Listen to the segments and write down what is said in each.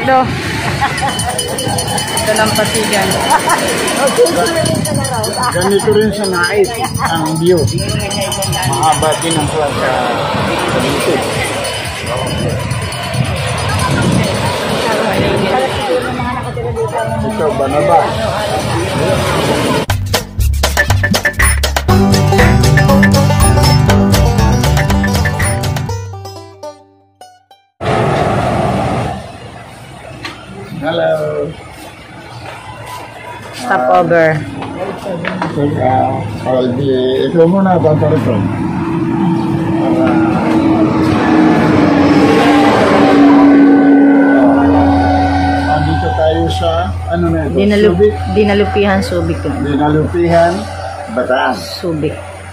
Ricardo. Ito ng Pasigan. Ganito rin sa nais ang view. Mahaba din ang sa dito. Ito ba na ba? Hello. Stopover. Ito muna, banta rito. Dito tayo sa, ano na ito? Dinalupihan Subic. Dinalupihan, Bataan. Subic.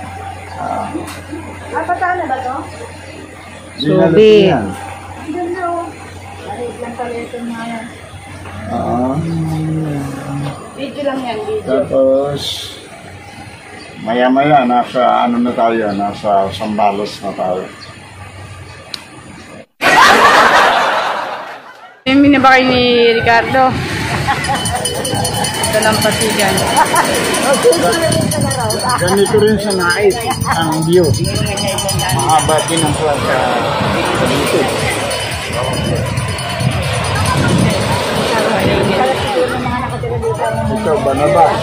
Bataan na ba ito? Subic. Video lang yan, video. Tapos maya-maya nasa ano na tayo, nasa Zambales na tayo. May ba kayo ni Ricardo? Ito ng Pasigan. Ganito rin sa nais ang view. Mahaba din ang sa dito. Ito ba na ba?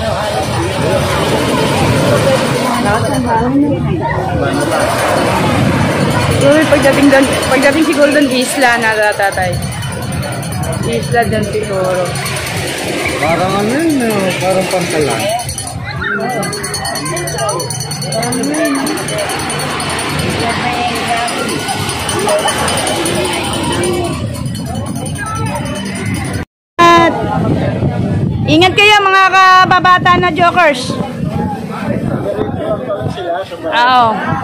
Pagdating siguro doon isla na tatay. Isla doon siguro. Parang ano yun, parang pantalan. Ingat kayo mga kababata na jokers. Oo.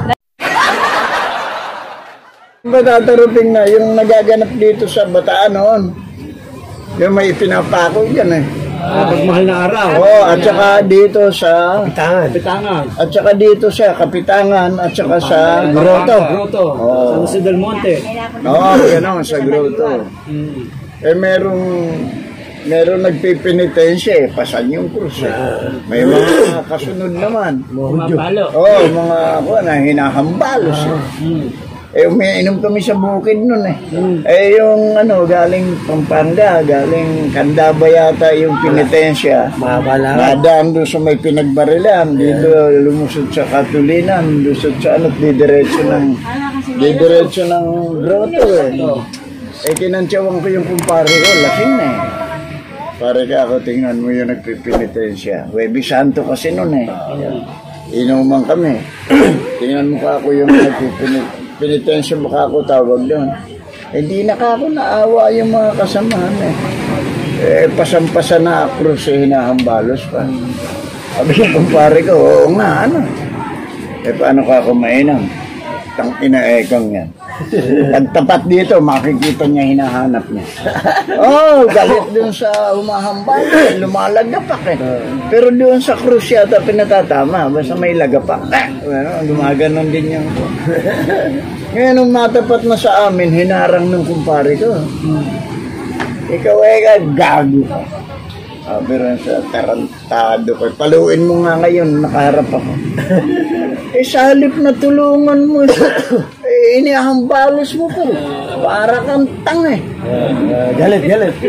Matataruting na yung nagaganap dito sa Bataan noon. Yung may pinapako dyan eh. Pagmahal na araw. Oo, at saka dito sa Kapitangan. At saka dito sa Kapitangan at saka sa Grotto. Grotto. Sa Jose del Monte. Oo, gano'n sa Grotto. Eh meron nagpipinitensya eh, pasan yung krus eh. May mga kasunod naman. Oo, mga ako na hinahambalos eh. Eh, umiinom kami sa bukid nun eh. Eh, yung ano, galing Pampanga, galing Candaba yata yung pinitensya. Nadaan doon sa may pinagbarilan, dito lumusod sa Katulinan, lusod sa ano, didiretso ng grotto eh. Eh, kinantsawang ko yung kumpare ko, lasing na eh. Pare ka ako, tingnan mo yung nagpipinitensya. Huwebe Santo kasi nun eh. Inuman kami. Tingnan mo ka ako yung nagpipinitensya, baka ako tawag doon. Hindi na ka ako naawa yung mga kasamahan eh. Eh, pasampasa na krus eh, hinahambalos pa. Sabi yung kumpare ko, oo nga, ano. Eh, paano ka ako mainam? Tang inaekang yan. Pagtapat dito, makikita niya hinahanap niya. Oh, galit dun sa humahambal, lumalagapak eh. Pero doon sa krus yata pinatatama, basta may lagapak. Gumaganon din yung... Ngayon, nung matapat na sa amin, hinarang ng kumpare ko. Ikaw eh, gago ka. Pero sa tarantado ko, paluin mo nga ngayon, nakaharap ako. Eh, sa halip na tulungan mo, eh, inihambalos mo po. Para kang tang eh. Galit.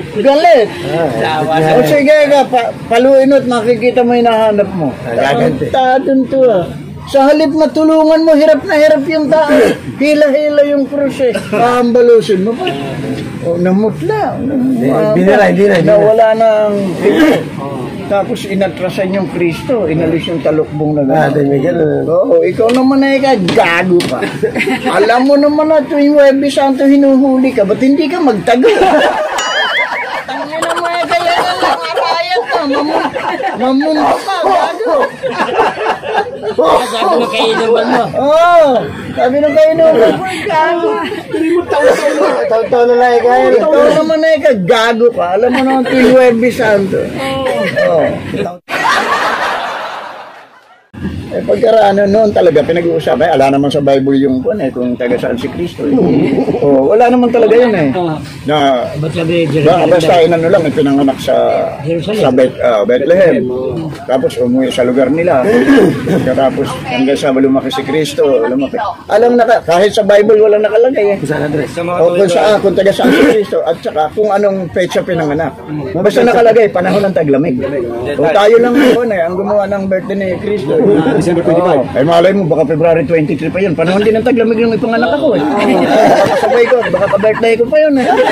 O sige ka, paluin mo at makikita mo hinahanap mo. Tarantadon to ah. Sa halip na tulungan mo, hirap na hirap yung tao. Hila-hila yung krus eh. Pahambalusin mo pa. O, namutla. Nawala ng tapos inatrasan yung Kristo, inalis yung talukbong na gano'n. Oo, ikaw naman ay gago ka. Alam mo naman na tuwing Huwebes Santo hinuhuli ka, ba't hindi ka magtago? Tangin naman ay kaya na lang, arayat ka, mamunta ka, gago. Sabi nung kainuman mo. Oo, sabi nung kainuman mo, gago. Taw-taw na lang kaya. Ikaw naman ay gago ka, alam mo naman tuwing Huwebes Santo. Pagkaraan noon talaga pinag-uusapan, ala naman sa Bible yung kung taga saan si Kristo. Wala naman talaga yun Na basta lang pinanganak sa Bethlehem. Tapos umuwi sa lugar nila. Tapos hanggang sa lumaki si Kristo, alam na kahit sa Bible walang nakalagay kung taga saan si Kristo at saka kung anong petsa pinanganak. Basta nakalagay panahon ng taglamig. Tayo lang ang gumawa ng birthday ni Kristo. December 25. Ay malay mo, baka February 23 pa yun. Panahon din ng taglamig nung ipanganak ako Kasabay ko, baka ka-birthday ko pa yun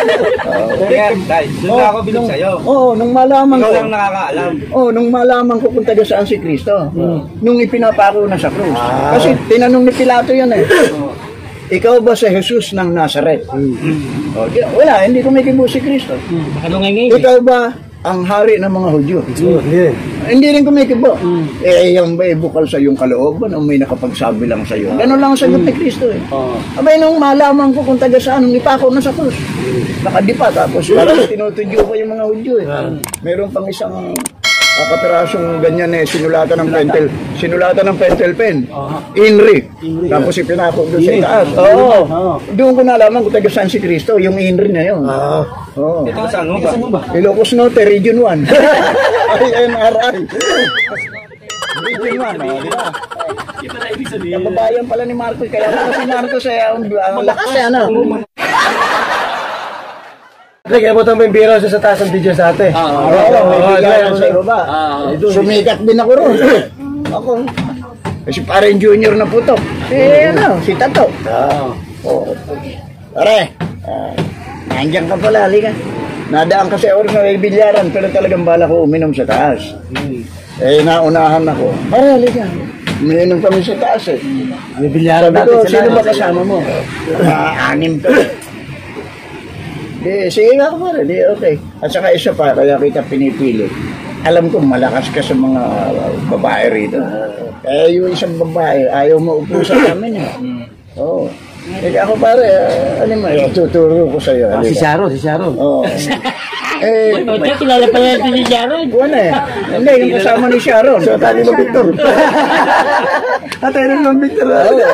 Doon ako bilog sa'yo. Nung malaman ko. Ikaw lang nakakaalam. Nung malaman ko kung taga saan si Kristo. Nung ipinapako na sa krus. Kasi tinanong ni Pilato yan Ikaw ba si Jesus ng Nazaret? Wala, hindi ko may kibo si Kristo. Ikaw ba ang hari ng mga Hudyo? Hindi rin kumikibo. Yung ba bukal sa iyong kalooban o may nakapagsabi lang sa iyo? Ganun lang ang sagot ni Kristo Abay, nung malaman ko kung taga saan, nung ipako na sa krus. Nakadipa, tapos parang tinutudyo pa yung mga Hudyo Meron pang isang kapirasong ganyan sinulatan ng pentel pen. Inri. Tapos ipinako doon sa itaas. Doon ko nalaman kung taga saan si Kristo, yung Inri na yun. Ito saan mo ba? Ilocos Norte, Region 1. INRI. Region 1, di ba? Kababayan pala ni Marcos, kaya si Marcos ang lakas Kaya mo itong biro sa taas ng DJ sa ate. Sa iba. Sumikat din ako ron. Ako. Si parang junior na putok. Si Tato. Pare, nandiyan ka pala, halika. Nadaan kasi oras na may bilyaran, pero talagang bala ko uminom sa taas. Naunahan ako. Pare, halika. Uminom kami sa taas May bilyaran natin sila. Sino ba kasama mo? 6 to. Sige nga ko pare, okay. At saka isa pa, kaya kita pinipili. Alam ko malakas ka sa mga babae rito. Yung isang babae, ayaw maupo sa amin ako pare, tuturo ko sa'yo. Si Sharon. Kilala pala natin si Sharon. Hindi, yung kasama ni Sharon. So, tali mo Victor. Tatay rin ng Victor.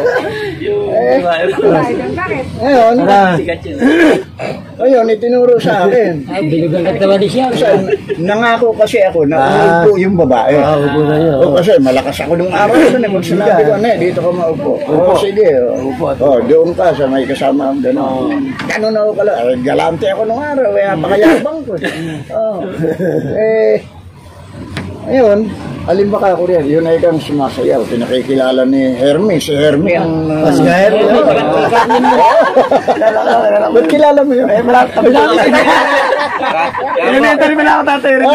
Ngayon, itinuro sa akin. Bilugan ka tawa ni Sharon. Nangako kasi ako na uupo yung babae. Kasi malakas ako nung araw. Pag sinabi ko, dito ka maupo. Sige. Doon ka sa may kasama. Ganun ako pala. Galante ako nung araw. Pakayabang ko. Ngayon, alimba ako rin, yun ay kang sumasayaw. Pinakikilala ni Hermes. Si Hermes ang... Pasgaher? Ba't kilala mo yun? Elementary mo na ako tatay rin.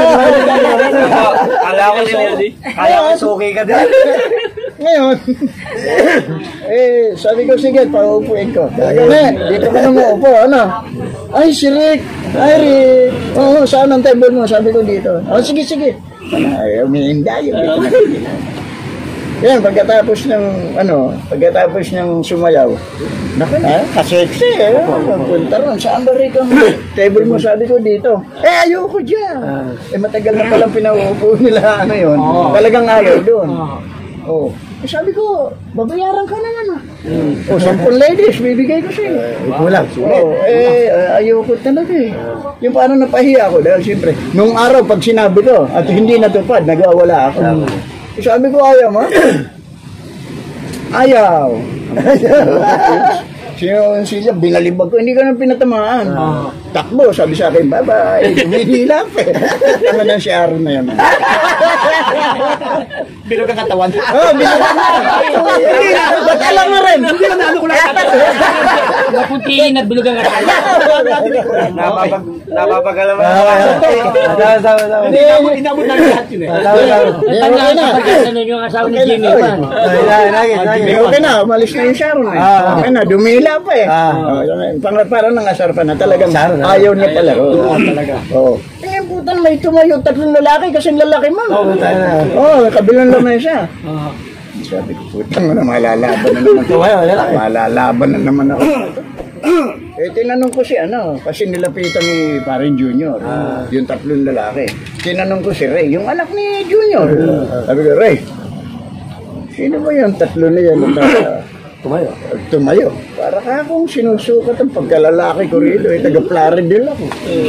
Kala ko suki ka din. Ngayon, sabi ko, sige, paupuin ko. Dito ka na maupo, Ay, si Rick. Ay, Rick. Saan ang table mo? Sabi ko dito. Sige. Umiinda yun. Yan, pagkatapos ng sumayaw, kasexy punta ron, saan ba rin kang table mo? Sabi ko dito. Ayoko dyan. Matagal na palang pinauupo nila, talagang ayaw doon. Sabi ko, babayaran ka naman 10 ladies, bibigay ko sa'yo. Kulang. Ayoko talaga Yung paano napahiya ako, dahil siyempre, nung araw pag sinabi ko, at hindi natupad, nagwawala ako. Sabi ko, ayaw mo? Ayaw. Siya, binalibag ko, hindi ka nang pinatamaan. Takbo, sabi sa akin, bye-bye. Humihilap Tama na si Aaron na yan. Bilog ang katawan. Bilog ang katawan. Ba't alam mo rin? Hindi na ano ko lang. Napuntiin at bilog ang katawan. Napapagalaman. Hindi, inabot na lahat yun Tandaan sa pagkasanon yung asawa ni Jimmy Pan. Okay na, umalis na yung Sharon Okay na, dumila pa parang nangasar pa na talagang ayaw niya pala. Putan, may tumayo 3 lalaki kasi lalaki man. Kabilang lang siya. Sabi ko, putang na, malalaban na naman. Malalaban na naman ako. Tinanong ko kasi nilapitan ni Parin Junior, yung 3 lalaki. Tinanong ko si Ray, yung anak ni Junior. Sabi ko, Ray, Sino ba yung tatlo na yan? Tumayo. Tumayo. Para ka akong sinusukat ang pagkalalaki ko rito. Taga Plaridel ako.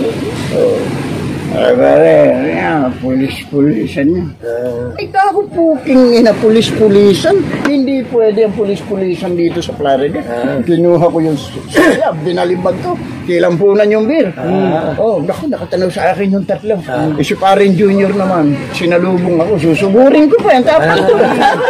Pare, pulis-pulisan niya. Ikaw ako puking ina, pulis-pulisan. Hindi pwede ang pulis-pulisan dito sa Plaridel. Kinuha ko yung binalibag ko. Kilampunan yung beer. Naku, nakatanaw sa akin yung tatlo. Si paring junior naman, sinalubong ako. Susugurin ko pa yan. Tapos ko.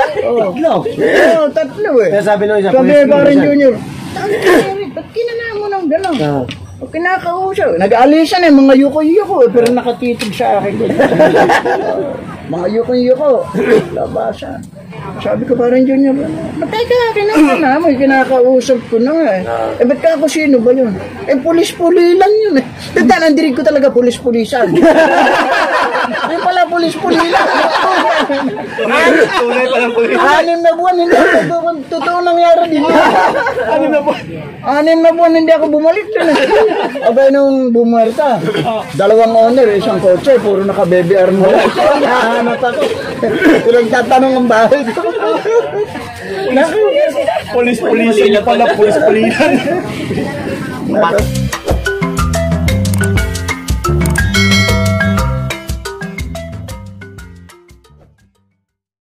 Tatlo eh. Kaya sabi nung isa, Sabi pulis-pulisan. paring junior, ba't kinanaan mo ng gano'n? O kinakausap. Nag-aalisan eh, mga yuko-yuko pero nakatitig sa akin. Mga yuko-yuko. Labasan. Sabi ko parang junior, matay ka, kinaka na mo, kinakausap ko na nga eh. Ba't ka ako sino ba yun? Pulis-puli lang yun eh. Nandirig ko talaga pulis-pulisan. Yung pala pulis-puli lang. Tunay palang pulis. 6 na buwan, hindi ako totoo nangyari din. 6 na po. 6 na buwan, hindi ako bumalik dun eh. Abay nung bumarta, 2 owner, isang kotse, puro naka-BBR mo. Nahanap ako. Pinagtatanong ang bahay ko. Pulis-pulisan pala, pulis-pulisan.